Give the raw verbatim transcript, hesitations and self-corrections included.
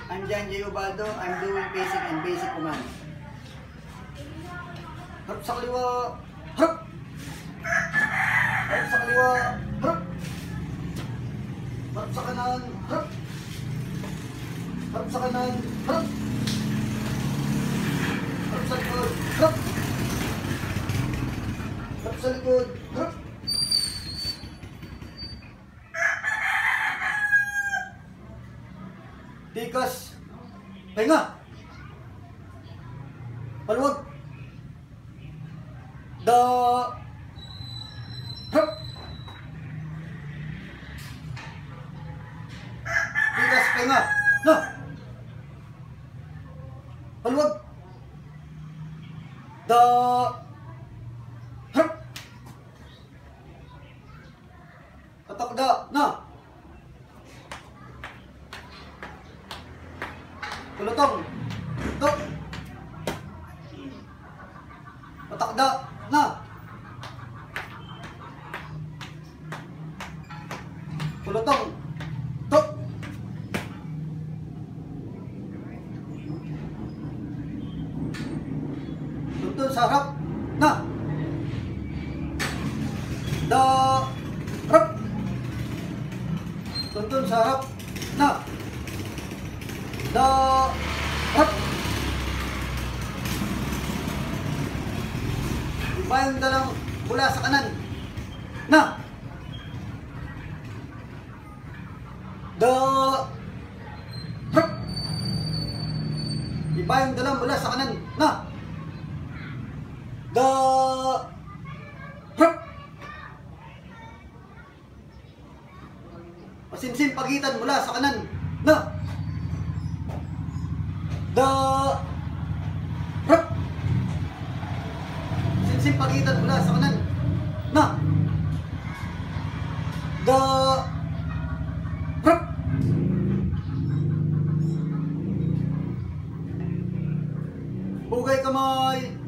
I'm John J. Ubado. I'm doing basic and basic commands. Harap sa kaliwa. Harap! Harap sa kaliwa. Harap! Harap sa kanan. Harap! Harap sa kanan. Harap! Harap sa likod. Harap! Harap sa likod. Harap! Tikas. Pahinga. Paluwag. Da. Harap. Tikas. Pahinga. Na. Paluwag. Da. Harap. Patakda. Na. Kulutong. Tok. Patakda. Na. Kulutong. Tok. Tuntun sa harap. Na. Da. Harap. Tuntun sa harap. Na. Da. Harap. Iba yung dalang mula sa kanan. Na. Da. Harap. Iba yung dalang mula sa kanan. Na. Da. Harap. Pasimsim pagitan mula sa kanan. Na. Da. Harap. Simsim pagitan mula sa kanan. Na. Da. Harap. Bugay kamay.